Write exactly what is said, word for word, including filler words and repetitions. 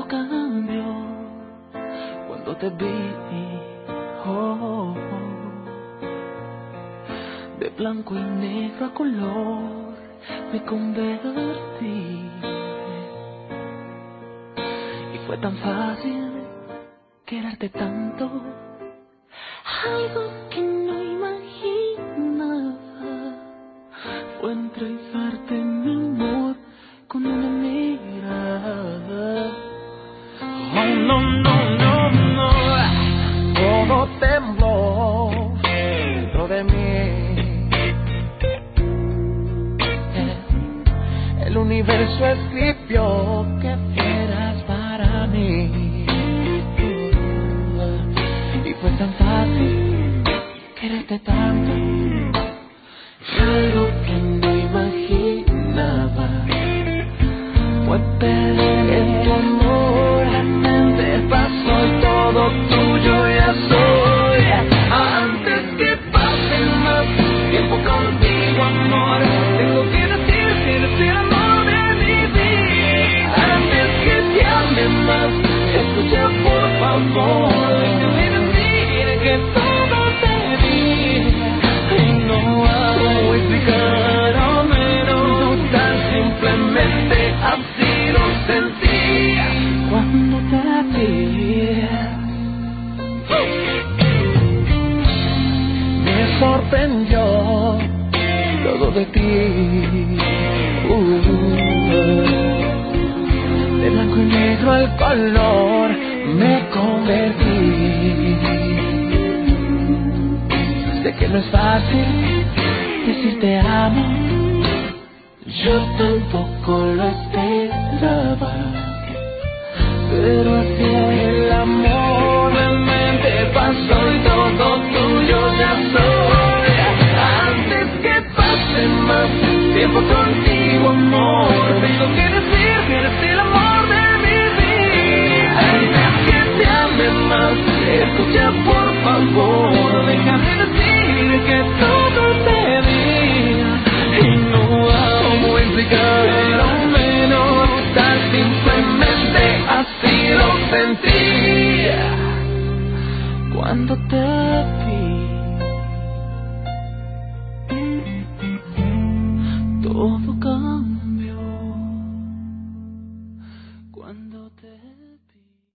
Todo cambió cuando te vi, oh, oh. De blanco y negro a color me convertí. Y fue tan fácil quererte tanto, algo que no imaginaba fue entregarte mi amor con una mirada. Oh, no, no, no, no. Todo tembló dentro de mí. El universo escribió que fueras para mí. Y fue tan fácil quererte tanto, Algo que no imaginaba fue perder tu amor. La mente pasó y todo tuyo ya soy. Antes que pase más tiempo contigo, amor, tengo que decirte eres el amor de mi vida. Antes que te ame más, escucha por favor, déjame decir que todo te di. Y no hago explicar o menos, tan simplemente así lo sentí cuando te vi. me sorprendió todo de ti. Uh, de blanco y negro el color me convertí. Sé que no es fácil decir te amo, Yo tampoco lo esperaba, pero así es el amor. Realmente pasó y todo tuyo ya soy. Antes que pase más tiempo contigo, amor, tengo que decir que eres el amor de mi vida. Antes que te ame más, escucha por favor, déjame decir que todo te di. Y no hago explicar, pero menos, tan simplemente así lo sentí cuando te vi. Todo cambió cuando te